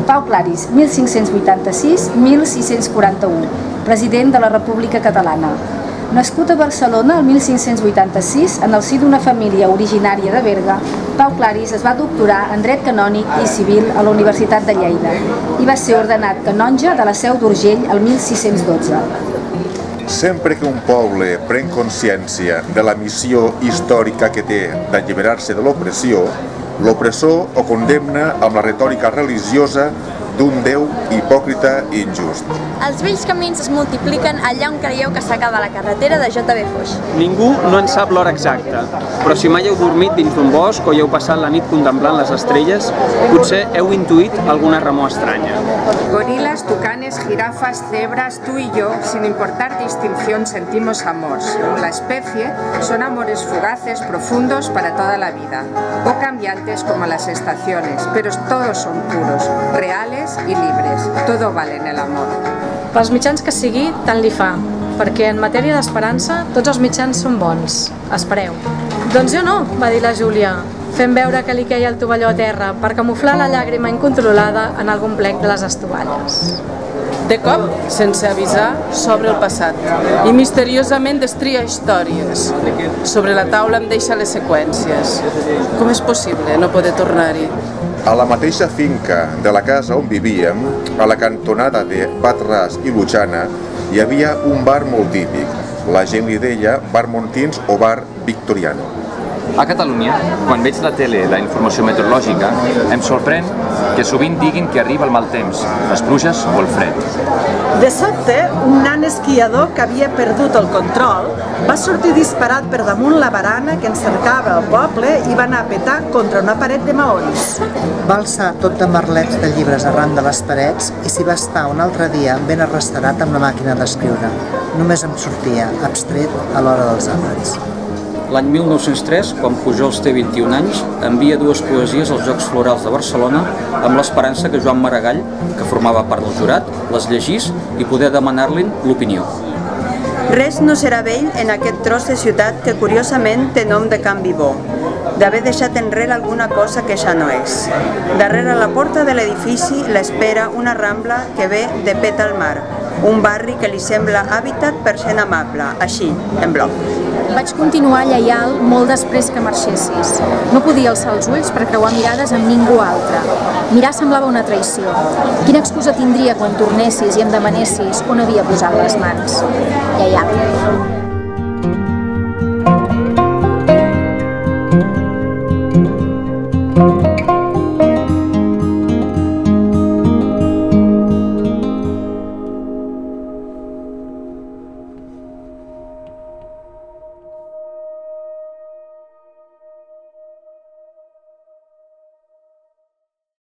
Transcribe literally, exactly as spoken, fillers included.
Pau Claris, mil cinc-cents vuitanta-sis a mil sis-cents quaranta-u, president de la República Catalana. Nascut a Barcelona el mil cinc-cents vuitanta-sis, en el si d'una família originària de Berga, Pau Claris es va doctorar en dret canònic i civil a la Universitat de Lleida i va ser ordenat canonge de la Seu d'Urgell el mil sis-cents dotze. Sempre que un poble pren consciència de la missió històrica que té d'alliberar-se de l'opressió, l'opressor ho condemna amb la retòrica religiosa d'un Déu hipòcrita i injust. Els vells camins es multipliquen allà on creieu que s'acaba la carretera de J V Foix. Ningú no en sap l'hora exacta, però si mai heu dormit dins d'un bosc o hi heu passat la nit contemplant les estrelles, potser heu intuït alguna remor estranya. Gorilas, tucanes, jirafas, cebras, tú y yo, sin importar distinción, sentimos amor. Según la especie, son amores fugaces, profundos para toda la vida, o cambiantes como las estaciones, pero todos son puros, reales i llibres. Todo vale en el amor. Pels mitjans que sigui, tant li fa, perquè en matèria d'esperança tots els mitjans són bons. Espereu. Doncs jo no, va dir la Júlia, fent veure que li queia el tovalló a terra per camuflar la llàgrima incontrolada en algun plec de les estovalles. De cop, sense avisar, s'obre el passat i misteriosament destria històries. Sobre la taula em deixa les seqüències. Com és possible no poder tornar-hi? A la mateixa finca de la casa on vivíem, a la cantonada de Batràs i Lutxana, hi havia un bar molt típic. La gent li deia bar Montins o bar Victoriano. A Catalunya, quan veig la tele la informació meteorològica, em sorprèn que sovint diguin que arriba el mal temps, les pluges o el fred. De sobte, un nan esquiador que havia perdut el control va sortir disparat per damunt la barana que encercava el poble i va anar a petar contra una paret de maons. Va alçar tot de merlets de llibres arran de les parets i s'hi va estar un altre dia ben arresterat amb la màquina d'escriure. Només em sortia abstret a l'hora dels àpats. L'any mil nou-cents tres, quan Pujols té vint-i-un anys, envia dues poesies als Jocs Florals de Barcelona amb l'esperança que Joan Maragall, que formava part del jurat, les llegís i poder demanar-li l'opinió. Res no serà vell en aquest tros de ciutat que curiosament té nom de Can Vivó, d'haver deixat enrere alguna cosa que ja no és. Darrere la porta de l'edifici l'espera una rambla que ve de pet al mar, un barri que li sembla hàbitat per gent amable, així, en bloc. Vaig continuar lleial molt després que marxessis. No podia alçar els ulls per creuar mirades amb ningú altre. Mirar semblava una traïció. Quina excusa tindria quan tornessis i em demanessis on havia posat les mans? Lleial.